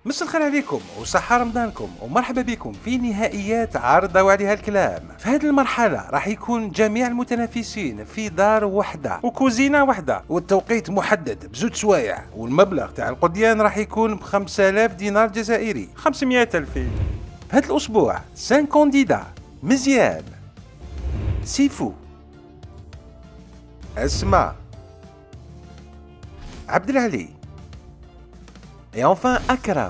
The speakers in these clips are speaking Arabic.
مساء الخير عليكم وصحة رمضانكم ومرحبا بكم في نهائيات عرض وعليها الكلام. في هذه المرحلة راح يكون جميع المتنافسين في دار وحدة وكوزينة وحدة والتوقيت محدد بزوج سوايع، والمبلغ تاع القضيان راح يكون ب 5000 دينار جزائري، 500 ألف. في هذا الأسبوع 5 كونديدا: مزيان، سيفو، أسماء، عبد العلي، et enfin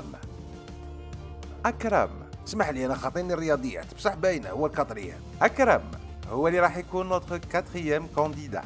أكرم. اسمح لي أنا خاطيني الرياضيات بصح باينة هو الكاتريام. أكرم هو اللي راح يكون نوتر كاتريام كانديدا.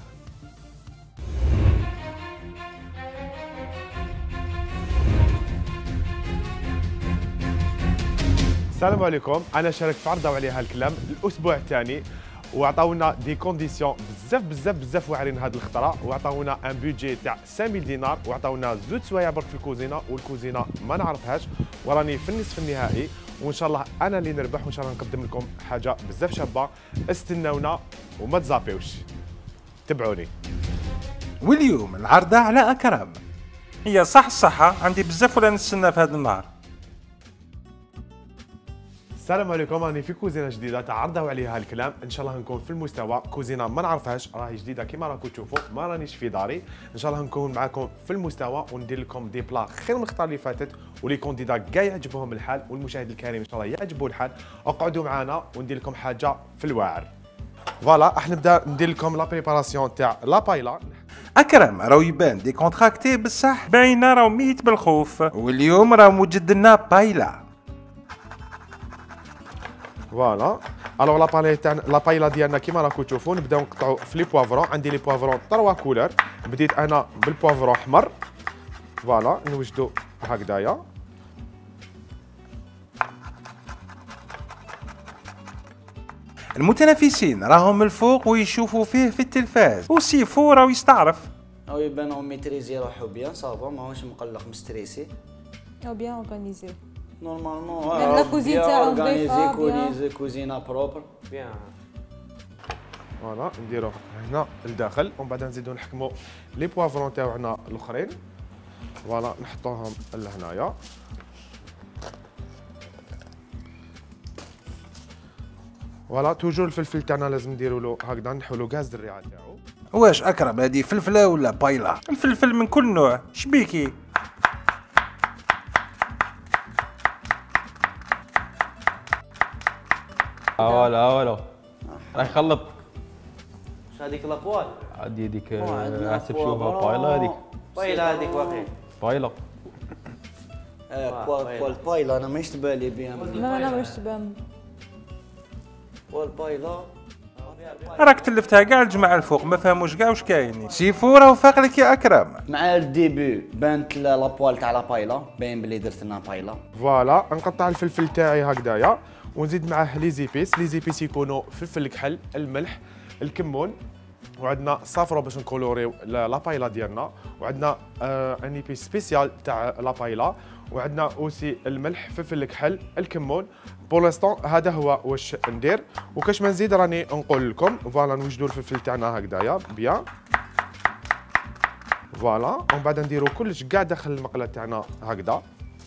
السلام عليكم. انا شاركت في عرضه وعليها الكلام الاسبوع الثاني وعطاونا دي كونديسيون بزاف واعرين هذه الخطره، وعطاونا ان بودجي تاع 5000 دينار، وعطاونا زوج سوايع برك في الكوزينه، والكوزينه ما نعرفهاش، وراني في النصف النهائي وان شاء الله انا اللي نربح، وان شاء الله نقدم لكم حاجه بزاف شابه. استناونا وما تزابيوش، تبعوني. واليوم العرضة على أكرم. هي صح عندي بزاف ولا نستنى في هذا النهار. السلام عليكم. راني في كوزينه جديده تعرضوا عليها الكلام، ان شاء الله نكون في المستوى. كوزينه ما نعرفهاش، راهي جديده كيما راكم تشوفوا، ما رانيش في داري. ان شاء الله نكون معكم في المستوى وندير لكم دي بلا خير من الخطره اللي فاتت، ولي كونديدا كاع يعجبهم الحال، والمشاهد الكريم ان شاء الله يعجبه الحال. اقعدوا معنا وندير لكم حاجه في الواعر. فوالا راح نبدا ندير لكم لا بريباراسيون تاع لا بايلا. أكرم راهو يبان ديكونتراكتي بصح باينة راهو ميت بالخوف، واليوم راهو موجد لنا بايلا. فوالا الوغ لا بايلا ديالنا كيما راكم تشوفوا نبداو نقطعوا في لي بوافرون. عندي لي بوافرون 3 كولور، بديت انا بالبوافرون احمر. فوالا نوجدوا هكذايا. المتنافسين راهم الفوق ويشوفوا فيه في التلفاز، وسيفو راهو يستعرف. او يبانو ميتريزي روحو بيان صافا، ماهوش مقلق مستريسي، او بيان اورغانيزي نورمالمون لا كوزين تاعو اورغانيزي كوزينه بروبر بيان. فوالا نديرو هنا لداخل، ومن بعد نزيدو نحكمو لي بوافرون تاعنا الاخرين. فوالا نحطوهم لهنايا. فوالا توجور الفلفل تاعنا لازم نديرو له هكذا، نحولو غاز الريعه تاعو. واش أكرم هذه فلفلة ولا بايلا؟ الفلفل من كل نوع، شبيكي؟ ولا راح يخلط. واش هذيك لابوال؟ عادي هذيك عندنا حسب شوفها بايلا هذيك. بايلا هذيك واقيلا. بايلا. بوال بايلا انا ماهيش تبالي بيان. لا ماهيش تبان. بوال بايلا راك تلفتها كاع الجماعة الفوق ما فهموش كاع واش كاين. سيفو راهو فاق لك يا أكرم. مع الديبي بانت لابوال تاع لا بايلا، باين بلي درت لنا بايلا. فوالا نقطع الفلفل تاعي هكذايا ونزيد معاه لي زيبيس يكونوا فلفل الكحل، الملح، الكمون، وعندنا صافرو باش نكولوريو لا بايلا ديالنا، وعندنا ان ايبيس سبيسيال تاع لا بايلا، وعندنا اوسي الملح، فلفل الكحل، الكمون. بور لانستون هذا هو واش ندير، وكاش ما نزيد راني نقول لكم. فوالا نوجدوا الفلفل تاعنا هكذايا بيان. فوالا ومن بعد نديرو كلش كاع داخل المقله تاعنا هكذا.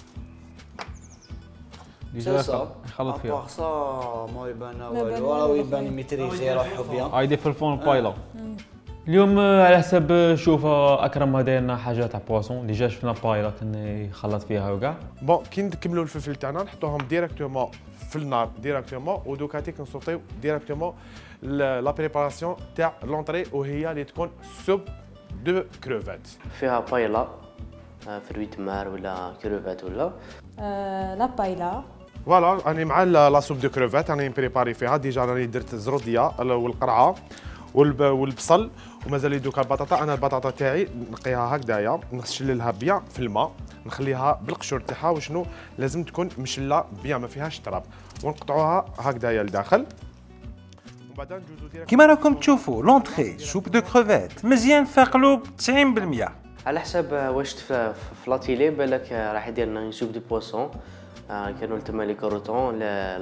ديجا يخلط فيها. بارسا ما يبان والو، راهو يبان ميتريزي روحو بيان. هايدي في الفون بايلا. اليوم على حسب شوف أكرم هذا لنا حاجة تاع بواسون، ديجا شفنا بايلا يخلط فيها وكاع. بون كي نكملوا الفلفل تاعنا نحطوهم ديريكتومون في النار ديريكتومون، ودوكاتيك نصوتيو ديريكتومون لا بريباراسيون تاع لونطري، وهي اللي تكون سوب دو كروفات. فيها بايلا فرويت مار ولا كروفات ولا لا بايلا. فوالا راني مع لا سوب دو كروفات راني بريباري فيها. ديجا راني درت الزروديه والقرعه والبصل، ومازال لي دوكا البطاطا. انا البطاطا تاعي نقيها هكذايا، نشللها بيان في الماء، نخليها بالقشور تاعها، وشنو لازم تكون مشله بيان ما فيهاش تراب، ونقطعوها هكذايا لداخل. ومن بعد نجوزو ديريكت كيما راكم تشوفوا لونطري سوب دو كروفات مزيان فاقلوب 90%. على حسب واش في لاتيلي بالك راح يدير لنا سوب دو بواسون. كانوا تما لي كروتون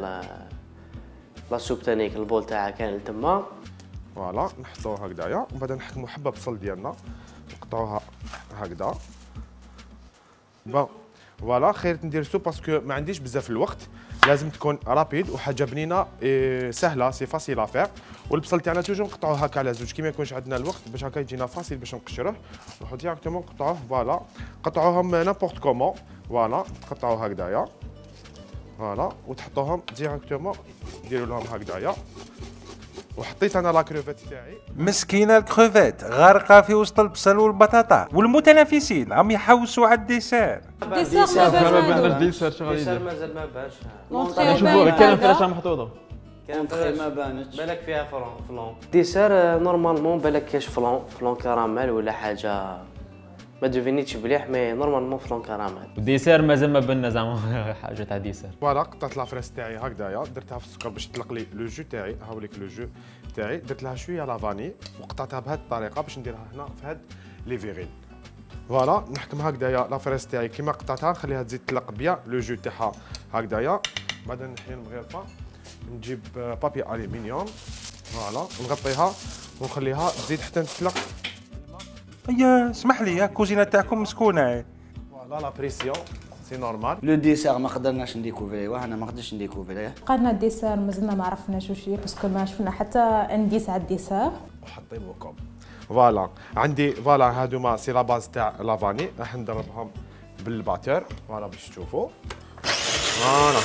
لا سوب تانيك البول تاعها كان تما. فوالا نحطوها هكذايا، ومن بعد نحكموا حبه بصل ديالنا نقطعوها هكذا. بون فوالا خيرت ندير سوب باسكو ما عنديش بزاف الوقت، لازم تكون رابيد وحاجه بنينه سهله سي فاسيل افير. والبصل تاعنا توجور نقطعوه هكا على زوج كي ما يكونش عندنا الوقت باش هكا يجينا فاسيل باش نقشروه نروحو ديريكتومون نقطعوه. فوالا قطعوهم نابورت كومون، فوالا تقطعوه هكذايا فوالا وتحطوهم ديريكتومون ديروا لهم هكذايا. وحطيت انا لا كروفيت تاعي. مسكينه الكروفيت غارقه في وسط البصل والبطاطا، والمتنافسين عم يحوسوا على الديسير. الديسير ما باش الديسير شغل الديسير مازال ما باش. لونطري شوفوا كاين باينة. فراشه محطوطه. كان ما بانتش. بالك فيها فلون. الديسير نورمالمون بالك كاش فلون كراميل ولا حاجه ما ديفينيتش مليح، مي نورمالمون فلون كراميل. الديسير مازال ما بنا زعما حاجه تاع ديسير. فوالا قطعت لافريس تاعي هكذايا، درتها في السكر باش تطلق لي لو جو تاعي. هاوليك لو جو تاعي، درت لها شويه لا فاني وقطعتها بهذه الطريقه باش نديرها هنا في هاد لي فيغين. فوالا نحكم هكذايا لافريس تاعي كيما قطعتها نخليها تزيد تطلق بيان لو جو تاعها هكذايا. بعدين نحي المغرفه نجيب بابي الومنيوم فوالا نغطيها ونخليها تزيد حتى تطلق. يا اسمح لي الكوزينه تاعكم مسكونه. فوالا لا بريسيون سي نورمال. لو ديسير ما قدرناش نديكوفريوه، انا ما قدرتش نديكوفريه. قالنا الديسير مازلنا ما عرفناش واش هي باسكو ما شفنا حتى انديس على الديسير. وحطيبوكم فوالا عندي فوالا هادوما سي لا باز تاع لافاني راح نضربهم بالباتر فوالا باش تشوفوا. فوالا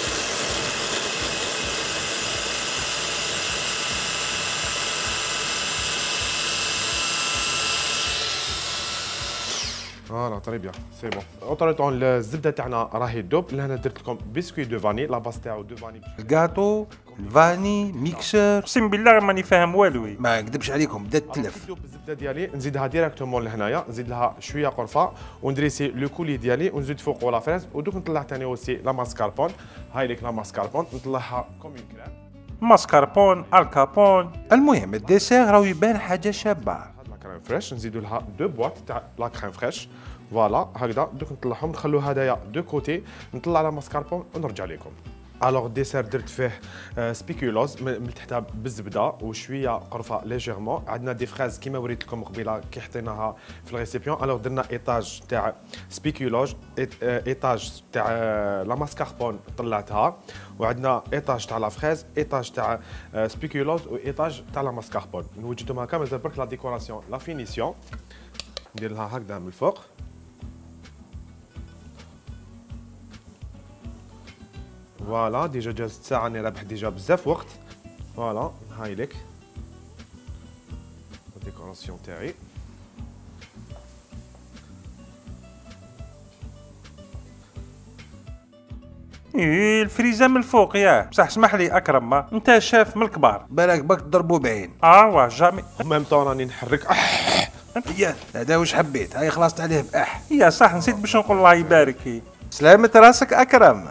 فوالا طري بيان سي بون. اوتر طون الزبده تاعنا راهي دوب. لهنا درت لكم بسكوي دو فاني لا باز تاعو دو فاني. الكاطو الفاني ميكسور، اقسم بالله ماني فاهم والو. ما نكذبش عليكم بدات تلف. دوب الزبده ديالي نزيدها ديريكتومون لهنايا، نزيد لها شويه قرفه وندريسي لو كولي ديالي ونزيد فوقو لا فريز. ودوك نطلع ثاني اوسي لا ماسكاربون. هاي ليك لا ماسكاربون نطلعها كوم اون كريم. ماسكاربون الكابون. المهم الديسير راهو يبان حاجه شابه. لا كريم فريش نزيدوا لها دو بواط تاع لا كريم فريش فوالا هكذا. دوك نطلعهم نخلو هدايا دو كوتي، نطلع لا ماسكاربون ونرجع لكم. الوغ الديسير درت فيه سبيكولوز من تحتها بالزبده وشويه قرفه ليجيرمون. عندنا دي فريز كيما وريت لكم قبيله كي حطيناها في الريسيبيون. الوغ درنا ايطاج تاع سبيكولوج، ايطاج تاع لا ماسكاربون طلعتها، وعندنا ايطاج تاع لا فريز، ايطاج تاع سبيكولوز وايطاج تاع لا ماسكاربون. نوجدهم هكا مازال برك لا ديكوراسيون لا فينيسيون ندير لها هكذا من الفوق. فوالا ديجا جازت ساعة راني رابح ديجا بزاف وقت. فوالا هاي لك الديكوراسيون تاعي. ايه الفريزه من الفوق ياه. بصح اسمح لي اكرم، ما انت شاف من الكبار بالك بك تضربوا بعين. واه جامي. ميم طون راني نحرك يا هذا واش حبيت، هاي خلصت عليه باح. يا صح نسيت باش نقول الله يبارك فيك. سلامة راسك اكرم.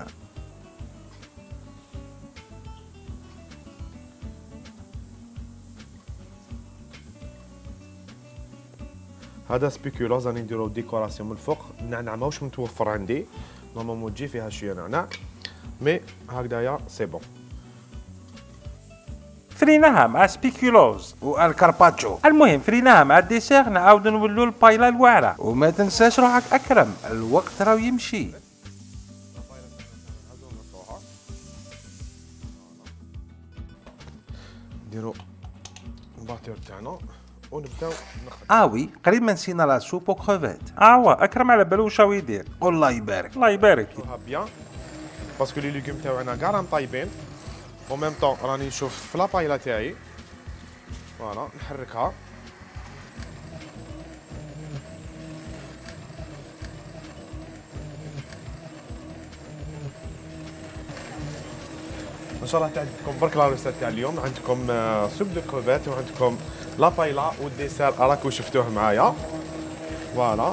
هذا سبيكولوز راني نديرو ديكوراسيون من الفوق. النعناع ماهوش متوفر عندي، نورمالمون تجي فيها شويه نعناع مي هكذايا سي بون. فريناها مع سبيكولوز والكارباتشو. المهم فريناها مع الديسير، نعاود نولوا البايلا الواعره. وما تنساش روحك اكرم، الوقت راهو يمشي. نديرو الباتور تاعنا ونبداو وي قريب ما نسينا لا سوب او كروفيت. واه اكرم على بالو واش راهو يدير. قول الله يبارك. الله يبارك. نحطوها بيان باسكو لي ليغوم تاعنا كاع راهم طايبين. و ميم طون راني نشوف في لابايلا تاعي فوالا نحركها. ان شاء الله عندكم برك لا ريسيت تاع اليوم. عندكم سوب دو كروفيت وعندكم لا بايلا والديسير راكو شفتوه معايا فوالا.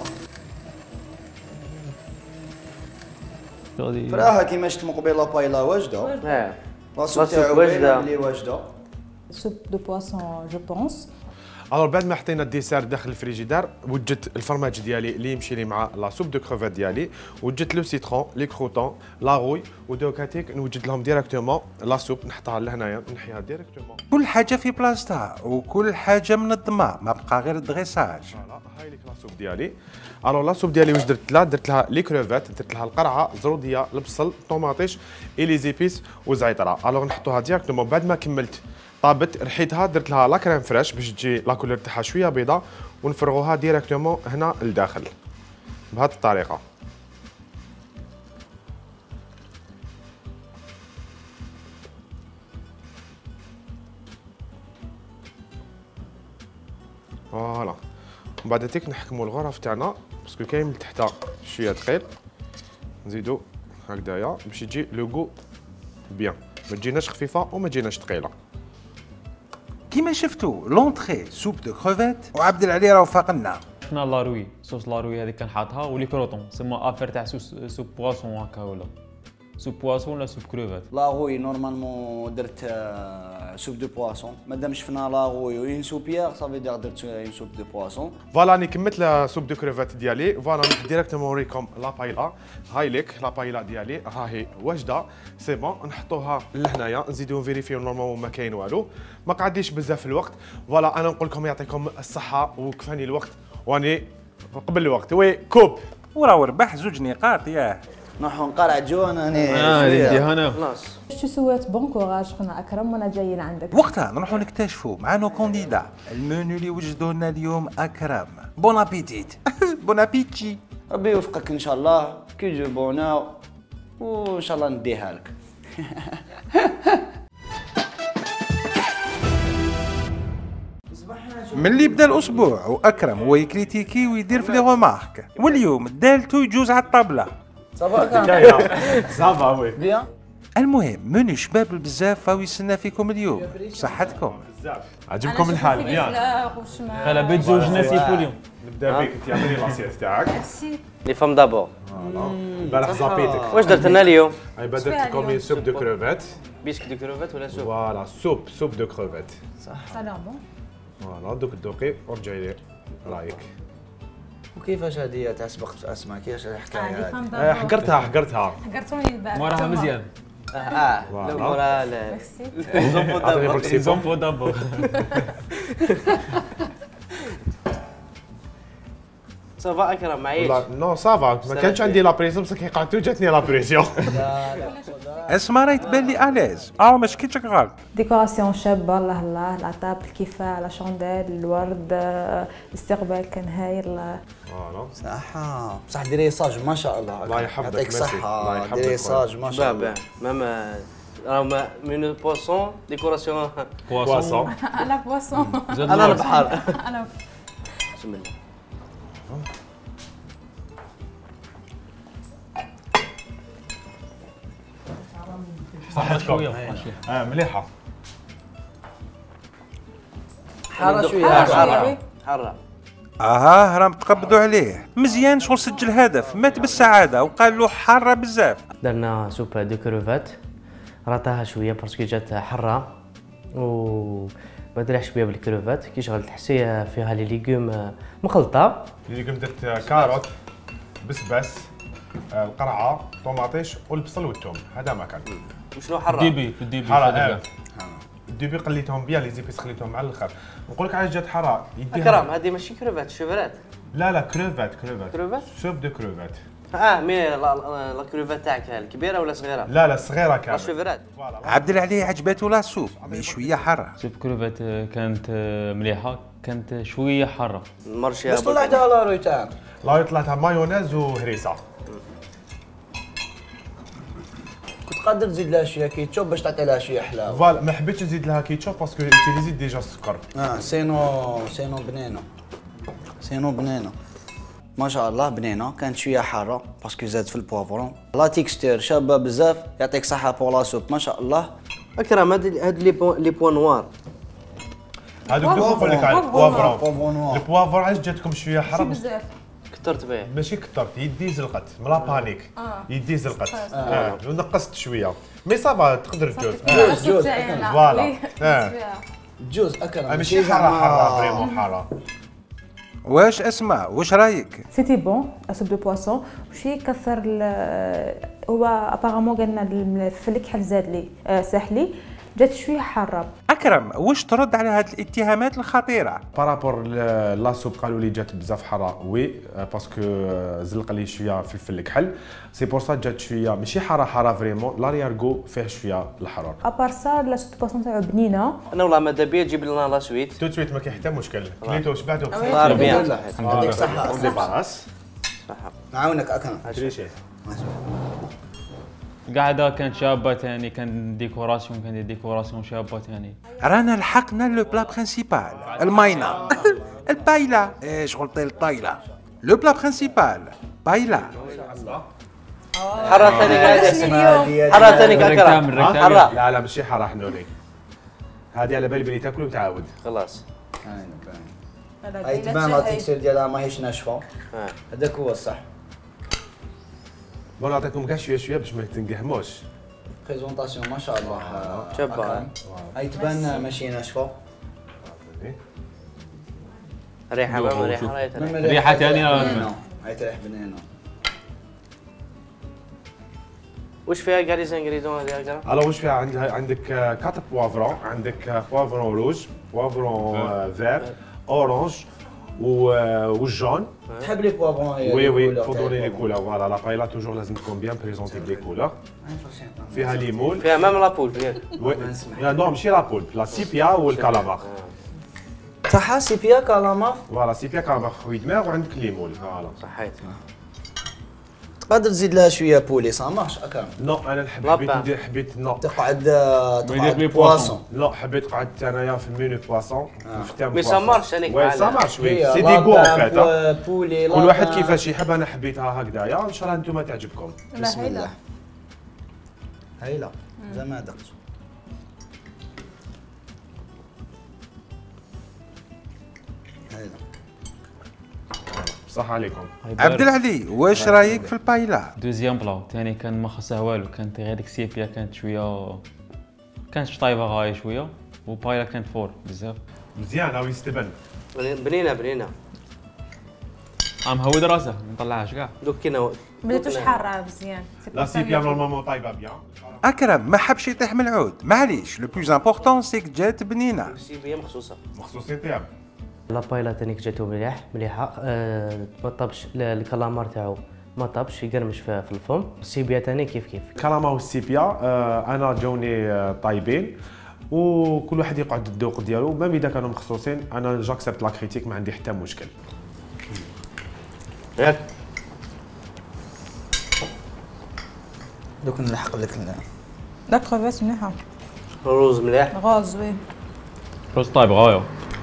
فراها كيما شفت من قبيل لا بايلا واجده. اه لا سوب تاعو واجده. اللي واجده. سوب دو بواسون جو بونس. الوغ بعد ما حطينا الديسير داخل الفريجيدار وجدت الفرماج ديالي اللي يمشي لي مع لا سوب دو كروفيت ديالي، وجدت لو سيترون لي كروطون لا غوي ودوكاتيك نوجد لهم ديريكتومون لا سوب نحطها لهنايا نحيها ديريكتومون. كل حاجه في بلاصتها وكل حاجه منظمه، ما بقى غير الدغيساج. فوالا هاي ليك لا سوب ديالي. الوغ لا سوب ديالي واش درت لها؟ درت لها لي كروفيت، درت لها القرعه، زروديه، البصل، طوماطيش اي لي زيبيس وزعتره. الوغ نحطوها ديريكتومون. بعد ما كملت طابت رحيتها درت لها لا كريم فريش باش تجي لا كولور تاعها شويه بيضاء، ونفرغوها ديريكتومون هنا لداخل بهذه الطريقه. فوالا ومن بعد تيك نحكموا الغرف تاعنا باسكو كاين من تحت شويه ثقيل، نزيدو هكذايا باش يجي لو غو بيان، ما تجيناش خفيفه وما تجيناش ثقيله. كيما شفتوا لونطري سوب دو كروفيت وعبد العلي راه فاقنا. شفنا لاروي صوص لاروي هذيك كان حاطها ولي كروطون سما افير تاع سوب بواسون هكا ولا سوب بواسون ولا سوب كروفيت. لاغوي نورمالمون درت سوب دو بواسون، مادام شفنا لاغوي وين سوبيير صافي درت اون سوب دو بواسون. فوالا راني كملت لا سوب دو كروفيت ديالي. فوالا ديريكتومون نوريكم لا بايلا. هاي ليك لا بايلا ديالي راهي واجده سي بون. نحطوها لهنايا نزيدو نفيريفيو نورمالمون ما كاين والو، ما قعديش بزاف الوقت. فوالا انا نقول لكم يعطيكم الصحه وكفاني الوقت واني قبل الوقت. وي كوب وراه ربح 2 نقاط ياه. نروحو نقرع جوان اني نديها انا خلاص. شو سويت بون كوراج خونا اكرم وانا جايين عندك. وقتها نروحوا نكتشفوا مع نو كونديدا المنيو اللي وجدوا لنا اليوم اكرم. بون ابيتيت. بون ابيتشي. ربي يوفقك ان شاء الله، كي جو بونا وان شاء الله نديها لك. ملي بدا الاسبوع واكرم هو يكريتيكي ويدير في لي رومارك، واليوم دالتو يجوز على الطابله. صافا اكرم صافا وي بيان. المهم منو شباب بزاف راهو يستنى فيكم اليوم. صحتكم. عجبكم الحال بيان. هلا بيت زوجنا سيفو اليوم. نبدا بك انت اعطيني لاسيت تاعك. لي فام دابور. امبارح زابيتك. واش درت لنا اليوم؟ هاي درت لكم سوب دو كروفيت. بيسك دو كروفيت ولا سوب؟ فوالا سوب دو كروفيت. سلام. فوالا دوك دوقي ورجعي لي رايك. وكيفاش هذه تاع سبقت في اسماء كيفاش الحكايه هذه؟ حقرتها حقرتوني البارح. موراها مزيان. لا لا عطيني بروكسي زومبو دابو. صافا اكرم معيش. نو صافا ما كانش عندي لا بريسيون بصح كي قعدتو جاتني لا بريسيون. اسمع راهي تبان لي اليز. ما شكيتش غلط. ديكوراسيون شابه الله الله، لا طابل كيفاه، لا شونديل، الورد، الاستقبال كان هايل. فوالا صح بصح ديريساج ما شاء الله. الله يحفظك، يعطيك ميرسي. الله صحه. يحفظك. ديريساج ما شاء الله. ماما راهو منو بواسون ديكوراسيون بواسون. انا بواسون. انا البحر. انا بسم الله. صحتكم. مليحه. حاره شويه. حرة. راهم تقبضوا عليه مزيان. شغل سجل هدف مات بالسعاده وقال له حاره بزاف. درنا سوب دو كروفات رطاها شويه باسكو جات حرة و ما درهاش بها بالكروفات. كي شغلت حسيه فيها لي ليغوم مخلطه. اللي قمت درت كاروت بسباس القرعه طوماطيش والبصل والثوم. هذا ما كان. وشنو حرة؟ ديبي في الديبي. حاره الديبي قليتهم بيان لي زيبيس خليتهم على الاخر. نقول لك علاش جات حاره يديها. اكرم هذه ماشي كروفات شوفرات. لا كروفات كروفات؟ سوب دو كروفات. مي لا كروفات تاعك الكبيره ولا صغيره؟ لا صغيره كانت. شوفرات. عبد العلي عجباتو لا سوب مي شويه حاره. سوب كروفيت كانت مليحه، كانت شويه حاره. مرشي بس طلعتها لا روي تاعك. لا طلعتها مايونيز وهريسه. كنت قادر تزيد لها شويه كيتشوب باش تعطي لها شويه حلاوه. فوالا ما حبيتش نزيد لها كيتشوب باسكو يوتيليزي ديجا السكر. سينو بنينه ما شاء الله بنينه. كانت شويه حاره باسكو زاد في البوافرون. لا تيكستير شابه بزاف. يعطيك صحه بور لا سوب ما شاء الله. اكرم هاد لي بوان نوار هذوك دوك نقول لك على البوافرون. بوافرون البوافرون علاش جاتكم شويه حاره بزاف. كثرت به. ماشي كثرت يدي زلقت من لا بانيك. يدي زلقت ونقصت شويه مي صافا تقدر تجوز. جوز. فوالا جوز اكرم ماشي حاره فريمون حاره. واش اسماء واش رايك؟ سيتي بون سوب دو بواسون وشي كثر هو ابارامون قالنا الفلك كحل زاد لي ساحلي جات شويه حاره. اكرم واش ترد على هذه الاتهامات الخطيره؟ بارابور لا سوب قالوا لي جات بزاف حاره وي باسكو زلق لي شويه فلفل الكحل سي بور سا جات شويه ماشي حاره فريمون لاريارغو فيه شويه الحراره. ابار سا لا سوب دو بواسون تاعو بنينه. انا والله ماذا بيا تجيب لنا لا سويت تو سويت ما كاين حتى مشكل كليتو شبعتو صار بيان. يعطيك الصحه. اون ديباراس نعاونك اكرم. تريشي. قاعده كانت شابه ثاني، كان ديكوراسيون شابه ثاني. رانا لحقنا لو بلا برينسيبال الماينا البايلا. ايش قلت الطايله؟ لو بلا برينسيبال بايلا. حاره ثاني قاعده حاره ثاني كاكرا حاره. لا ماشي حاره حنوري هذه على بالي بلي تاكل وتعاود خلاص. هاي تبان لا تيكسير ديالها ماهيش ناشفه. هذاك هو الصح. بون نعطيكم كاع شويه باش ما تنقهموش. بريزونطاسيون ما شاء الله شابه. هاي تبان ماشي ناشفه. ريحه ما ريحه ريحه ثانيه. هاي تريح بنينه. واش فيها كاع لي زانغريدون هذه كاع؟ الو واش فيها عندك 4 بوافرون، عندك بوافرون روج، بوافرون فير، اورانج والجون. تحب لي بوافرون؟ وي فو دوني لي كولور. فوالا لا بايلا توجور لازم تكون بيان بريزونتي بلي كولور. فيها ليمون، فيها ميم لابول ياك؟ لا نو ماشي لابول، لا سيبيا والكالامار. صح سيبيا كالامار. فوالا سيبيا كالامار خوي دماغ وعندك ليمون. فوالا صحيت. تقدر تزيد لها شويه بولي سا مارش اكرم. نو انا حبيت نو تقعد بواسون. لا حبيت قعدت انايا في المينو بواسون مي سا مارش هذيك وي سا مارش وي سي دي غو ان فيت. بولي كل واحد كيفاش يحب. انا حبيتها هكذايا ان شاء الله انتم تعجبكم. بسم الله. هايله زعما دقت. هايله صح عليكم. عبد العلي واش رايك في البايلا؟ دوزيام بلا ثاني كان ما خصها والو، كانت غير ديك سيبيا كانت شويه كانت طايبه غايه شويه، وبايلا كانت فور بزاف مزيان هاو يستبن. بنينه مهود راسه ما نطلعهاش كاع. دوك كينا بداتوش حاره مزيان. لا سيبيا نورمالمون طايبه بيان. اكرم ما حبش يطيح من العود، معليش لو بلوز امبورطون سيك جات بنينه. سيبيا مخصوصه. مخصوصين طياب. لا بايلا ثاني جاتو مليحه. ما طابش الكالامار تاعو ما طابش يقرمش في الفم. السيبيا ثاني كيف كالامار والسيبيا انا جاوني طايبين وكل واحد يقعد الذوق ديالو. ميم اذا كانوا مخصوصين انا جاكسبت لا كريتيك ما عندي حتى مشكل. ياك دوك نلحق لك لا كروفيت مليحه. روز مليح. غاز وي. روز طايب غايه.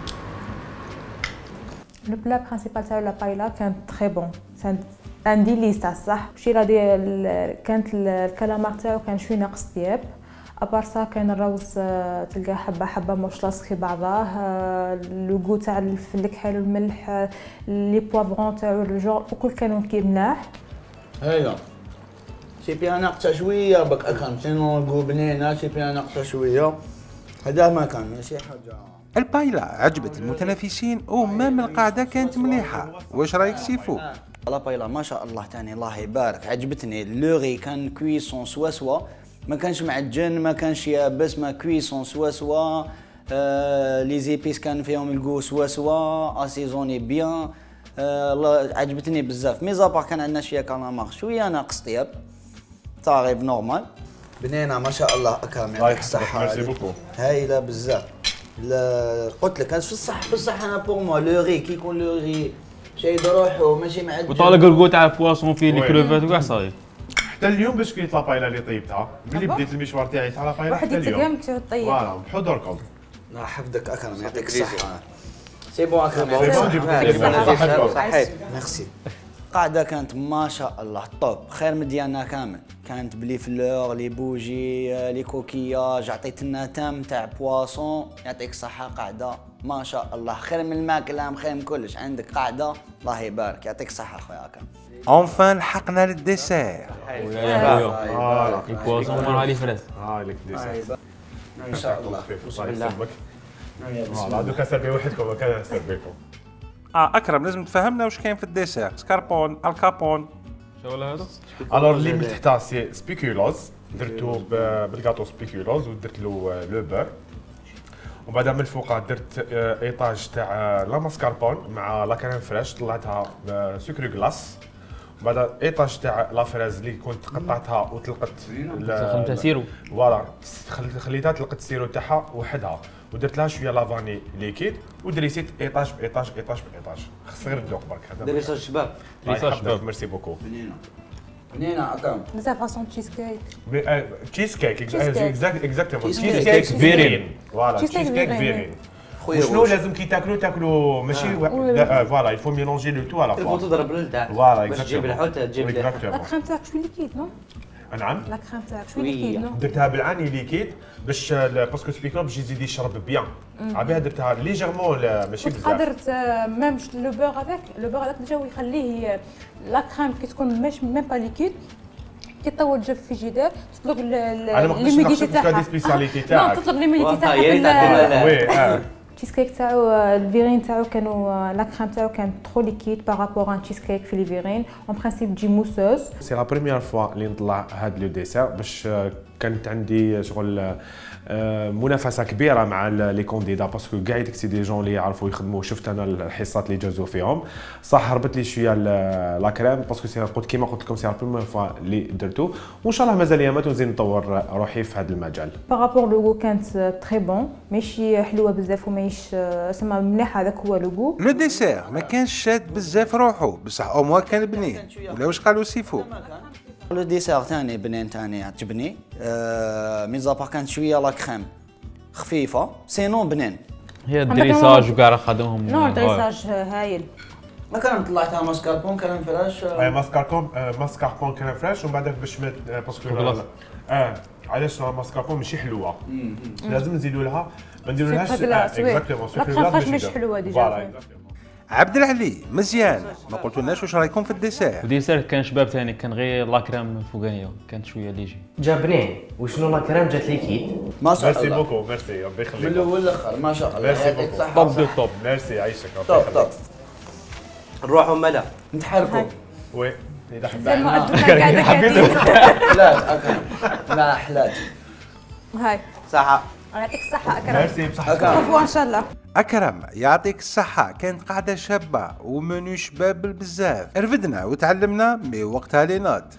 لو بلا برينسيبال تاعو لا بايلا كانت تري بون. عندي ليستا صح. ماشي لا ديال كانت الكالامار تاعو كان شويه ناقص طياب. ابار سا كان الروز تلقى حبه موش لاصق في بعضاه. لوغو تاع الفلك حلو، الملح، لي بوافرون تاعو الجون وكل كانوا كي ملاح. هايله سيبيا ناقصه شويه بك اكرم. سينو نقول بنينه سيبيا ناقصه شويه. هذا ما كان ماشي حاجه. البايلا عجبت المتنافسين ومام القاعده كانت مليحه. واش رايك سيفو؟ لا بايلا ما شاء الله تاني الله يبارك عجبتني. لوغي كان كويسون سوا ما كانش معجن ما كانش يابس، ما كويسون سوا لي زيبيس كان فيهم الكو سوا اسيزوني بيان. عجبتني بزاف. مي زابار كان عندنا شويه كالامار شويه ناقص طياب طاريف نورمال. بنينه ما شاء الله اكرم يعطيك الصحه. ميرسي بوكو. هايله بزاف. قلت لك في الصح انا بور موا لو ري كي يكون لو ري شي بروحو ماشي معجن وطالق الكو تاع البواسون فيه لي كروفيت وكاع صايب. حتى اليوم باش كليت لابايلا اللي طيبتها ملي بديت المشوار تاعي تاع لابايلا واحد حتى اليوم. يتقام كي طيب. فوالا بحضوركم. الله يحفظك اكرم يعطيك الصحه. سي بون اكرم سي بون جبت صحيت. ميرسي. القاعده كانت ما شاء الله طوب خير من ديالنا كامل. كانت بلي فلور لي بوجي لي كوكياج عطيت لنا تام تاع بواسون. يعطيك الصحه قاعده ما شاء الله خير من الماكله خير من كلش. عندك قاعده الله يبارك يعطيك الصحه خويا اكرم. اونفان لحقنا للديسير. البواسون مع لي فريز. لك ديسير ان شاء الله. بسم الله. فوالا دوكا سيرفي وحدكم وكان سيرفيكم. اكرم لازم تفهمنا واش كاين في الديسير. سكاربون، الكابون. شو هذا؟ الوغ اللي من تحتها سي سبيكولوز، درتو بالكاطو سبيكولوز ودرت له لو بور، ومن بعد من الفوق درت ايطاج تاع لا ماسكاربون مع لا كريم فريش طلعتها سكر غلاس، ومن بعد ايطاج تاع لا فريز اللي كنت قطعتها وطلقت خدمتها سيرو. فوالا خليتها طلقت السيرو تاعها وحدها، ودرت لها شويه لافاني ليكيد ودريسيت ايطاج بايطاج ايطاج بايطاج. خص غير الذوق برك هذا. دريسه الشباب. دريسة الشباب. ميرسي بوكو. بنينه اكرم. بزاف فاصون تشيز كيك. تشيز كيك اكزاكتومون Cheese تشيز cake. كيك فيرين. فوالا Cheese تشيز cake كيك فيرين. فيرين. خويا وشنو لازم كي تاكلوا ماشي فوالا يفو ميلونجي لو تو على الفو فوا. تضرب للتحت فوالا باش تجيب الحوت تجيب لا اكزاكتومون. كريم تاعك شوي ليكيد نو؟ نعم لا كريم تاعك شوي وي. ليكيد نو؟ درتها بالعاني ليكيد باش باسكو سبيكر باش يزيد يشرب بيان. عبيها درتها ليجيرمون ماشي كنت بزاف. قادر ميم لو بور هذاك ديجا يخليه لا كريم كي تكون ميم با ليكيد كي تطول تجي في الفريجيدير تطلق انا ما قدرتش ليميديتي نخشى تاعها. دي سبيسياليتي نو تاعك. تطلق ليميديتي تاعها يا ريت تعطينا وي التشيز كيك تاعو الفيرين تاعو كانوا لا كريم تاعو كانت ترو ليكيد بارابور ان تشيز كيك في لي فيرين اون برانسيب تجي موسوز. سي لا بروميير فوا اللي نطلع هاد لو ديسير باش كانت عندي شغل منافسه كبيره مع لي كونديدا باسكو كاع ديك دي جون اللي يعرفوا يخدموا. شفت انا الحصات اللي جازوا فيهم صح هربت لي شويه لا كريم باسكو سي قلت كيما قلت لكم سي لا بروميير فوا اللي درتو، وان شاء الله مازال يامات ونزيد نطور روحي في هذا المجال. بارابور لوغو كانت تري بون ماشي حلوه بزاف وماهيش سما مليح. هذاك هو لوغو. لو ديسير ما كانش شاد بزاف روحو بصح او موا كان بنين. ولا واش قالوا سيفو؟ لو ديسير تاني بنين تاني عجبني ميزابار كانت شويه لا كريم خفيفه سينون بنين. هي الدريساج وكاع خدمهم. نو الدريساج هايل. ما كان طلعتها ماسكاربون كان فراش ماسكاربون كان فريش، ومن بعد باش باسكو علاش ماسكاربون ماشي حلوه لازم نزيدوا لها ما نديرولهاش اكزاكتومون لا كريم مش حلوه ديجا. عبد العلي مزيان ما قلتولناش واش رايكم في الديسير. الديسير كان شباب ثاني كان غير لا كريم فوقانيه كانت شويه ليجي. جا بنين وشنو لا كريم جات ليكيد. ما شاء ميرسي الله بوكو ميرسي ربي من يخليك. الاول للاخر ما شاء الله. ميرسي يعطيك بوكو. الصحة. توب دو توب. ميرسي يعيشك طب طب نروحوا ملا نتحركوا. وي اذا زي ما حبيت أدوك قاعده كاتب. حلات اكرم لا حلات. هاي صحة. يعطيك الصحه اكرم. ميرسي بصح اكرم شوفوا ان شاء الله. اكرم يعطيك الصحة كانت قاعدة شابة ومنو شباب بزاف. رفدنا وتعلمنا مي وقتها لي نوت.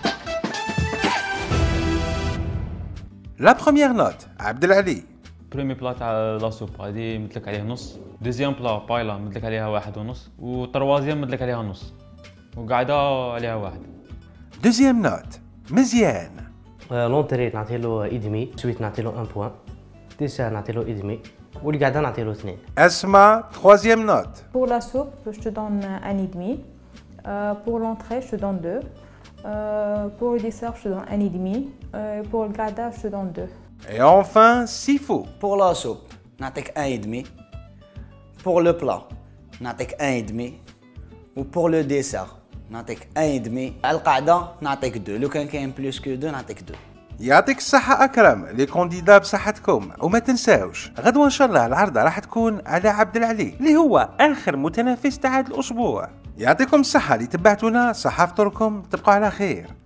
لا بروميير نوت عبد العلي. بريمي بلا تاع لا سوب هادي مدلك عليها نص. دوزيام بلا بايلا مدلك عليها 1.5 وطروازيام مدلك عليها نص وقاعده عليها 1. دوزيام نوت مزيان. لونتري نعطي له ايدمي، سويت نعطي له 1 بوان، ديسير نعطي له ايدمي، والقعده نعطي له 2. اسمع تخوازيام نوت. Pour la soupe, je te donne 1,5. Pour l'entrée, je te donne 2. Pour le dessert, je te donne 1,5. Pour le gada, je te donne 2. Et enfin سيفو. بور لا سوب نعطيك 1,5. بور لو بلا نعطيك 1,5. وبور لو ديسير نعطيك 1,5. على القاعده نعطيك 2. لو كان كاين بلوس كو 2 نعطيك 2. يعطيك الصحة أكرم لي كونديدا بصحتكم. وما تنساوش غدوة إن شاء الله العرضة راح تكون على عبد العلي اللي هو آخر متنافس تاع هذا الأسبوع. يعطيكم الصحة اللي تبعتونا. صحة فطوركم تبقوا على خير.